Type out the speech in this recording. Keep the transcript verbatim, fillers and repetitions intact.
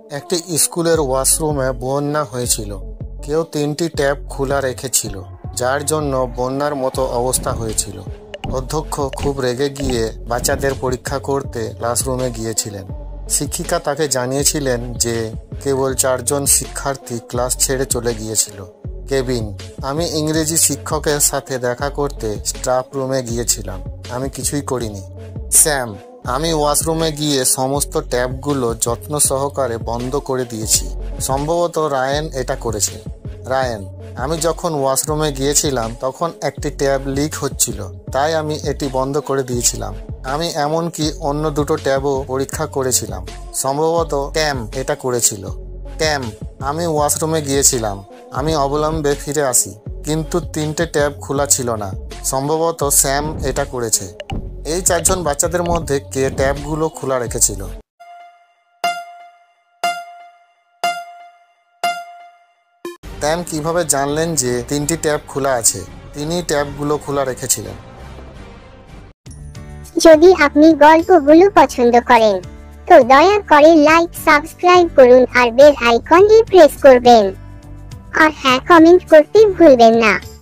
একটি স্কুলের ওয়াশরুমে বন্যা হয়েছিল। কেউ তিনটি ট্যাপ খোলা রেখেছিল, যার জন্য বন্যার মতো অবস্থা হয়েছিল। অধ্যক্ষ খুব রেগে গিয়ে বাচ্চাদের পরীক্ষা করতে ক্লাসরুমে গিয়েছিলেন। শিক্ষিকা তাকে জানিয়েছিলেন যে কেবল চারজন শিক্ষার্থী ক্লাস ছেড়ে চলে গিয়েছিল। কেবিন: আমি ইংরেজি শিক্ষকের সাথে দেখা করতে স্টাফ রুমে গিয়েছিলাম, আমি কিছুই করিনি। স্যাম: আমি ওয়াশরুমে গিয়ে সমস্ত ট্যাপগুলো যত্ন সহকারে বন্ধ করে দিয়েছি। সম্ভবত রায়ান এটা করেছে। রায়ান: আমি যখন ওয়াশরুমে গিয়েছিলাম তখন একটি ট্যাব লিক হচ্ছিল, তাই আমি এটি বন্ধ করে দিয়েছিলাম। আমি এমনকি অন্য দুটো ট্যাবও পরীক্ষা করেছিলাম। সম্ভবত ট্যাম এটা করেছিল। ট্যাম: আমি ওয়াশরুমে গিয়েছিলাম, আমি অবিলম্বে ফিরে আসি, কিন্তু তিনটে ট্যাব খোলা ছিল না। সম্ভবত স্যাম এটা করেছে। এই চারজন বাচ্চাদের মধ্যে কে ট্যাবগুলো খোলা রেখেছিল? স্যাম কিভাবে জানলেন যে তিনটি ট্যাব খোলা আছে? তিনি ট্যাবগুলো খোলা রেখেছিলেন। যদি আপনি গল্পগুলো পছন্দ করেন তো দয়া করে লাইক, সাবস্ক্রাইব করুন আর বেল আইকনটি প্রেস করবেন। আর হ্যাঁ, কমেন্ট করতে ভুলবেন না।